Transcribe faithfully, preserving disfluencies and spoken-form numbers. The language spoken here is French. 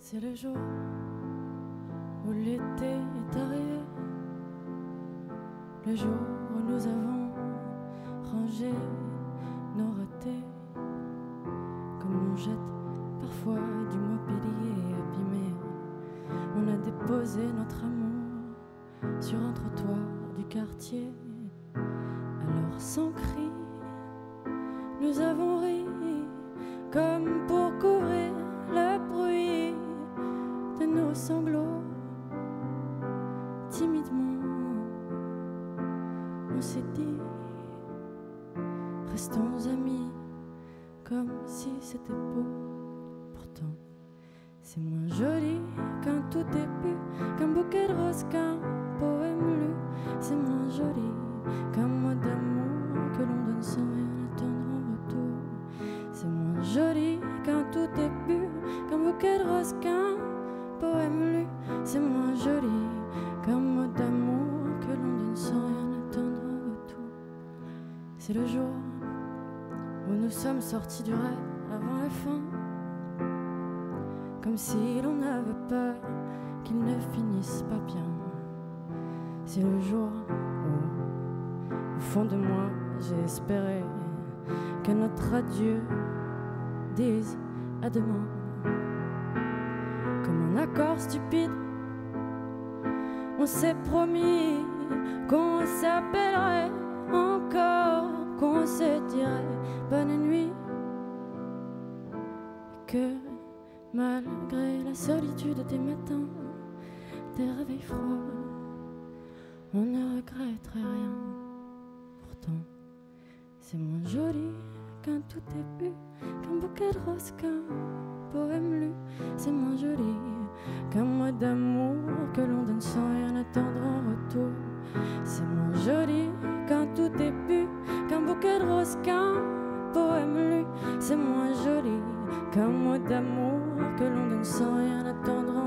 C'est le jour où l'été est arrivé, le jour où nous avons rangé nos ratés, comme l'on jette parfois du mobilier abîmé. On a déposé notre amour sur un trottoir du quartier. Alors sans cri, nous avons ri, comme pour couvrir le bruit de nos sanglots. Timidement, on s'est dit, restons amis, comme si c'était beau. Pourtant, c'est moins joli qu'un tout début, qu'un bouquet de roses, qu'un poème lu. C'est moins joli qu'un mot d'amour que l'on donne sans rien attendre en retour. C'est moins joli qu'un tout début, qu'un bouquet de roses, qu'un poème lu. C'est moins joli qu'un mot d'amour que l'on donne sans rien attendre en retour. C'est le jour où nous sommes sortis du rêve avant la fin, comme si l'on avait peur qu'il ne finisse pas bien. C'est le jour où, au fond de moi, j'ai espéré que notre adieu dise à demain. Comme un accord stupide, on s'est promis qu'on s'appellerait encore, qu'on se dirait bonne nuit, et que malgré la solitude des matins, des réveils froids, on ne regretterait rien. Pourtant, c'est moins joli qu'un tout début, qu'un bouquet de roses, qu'un poème lu. C'est moins joli qu'un mot d'amour que l'on donne sans rien attendre en retour. C'est moins joli qu'un tout début, qu'un bouquet de roses, qu'un poème lu. C'est moins joli qu'un mot d'amour que l'on donne sans rien attendre